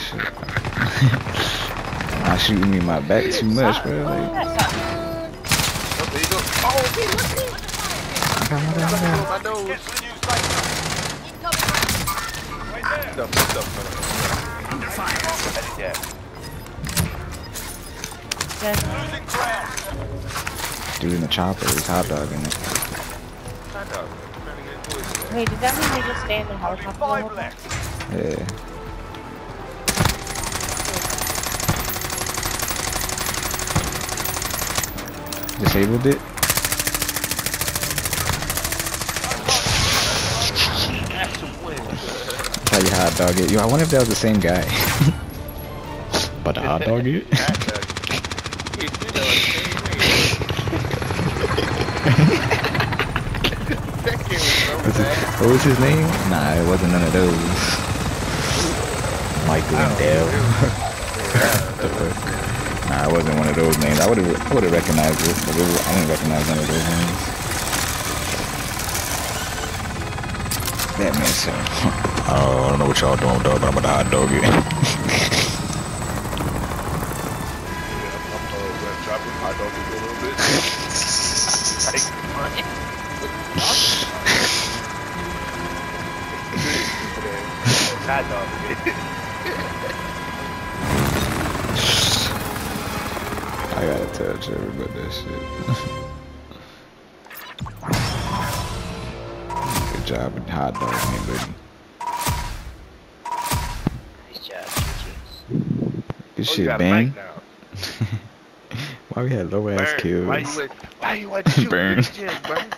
shit. Not shooting me in my back too much, bro. Like, Oh, there you go. Oh, okay, look at it. I got My nose. Under fire. Yeah. dude in the chopper. He's hot dogging it. Wait, does that mean they just stay in the helicopter the whole time? Yeah. Disabled it. That's how you hot dog it. Yo, I wonder if that was the same guy. But the hot dog it? What was his name? Nah, it wasn't none of those. Michael and Dale. Nah, it wasn't one of those names. I would have recognized this, but I didn't recognize none of those names. That man said, I don't know what y'all doing, dog, but I'm gonna hot dog it. I gotta tell Trevor about that shit. Good job with hot dogging it, buddy. Nice job, Good shit, bang. Why we had low ass kills? Why you want to shoot? Burn. Burn.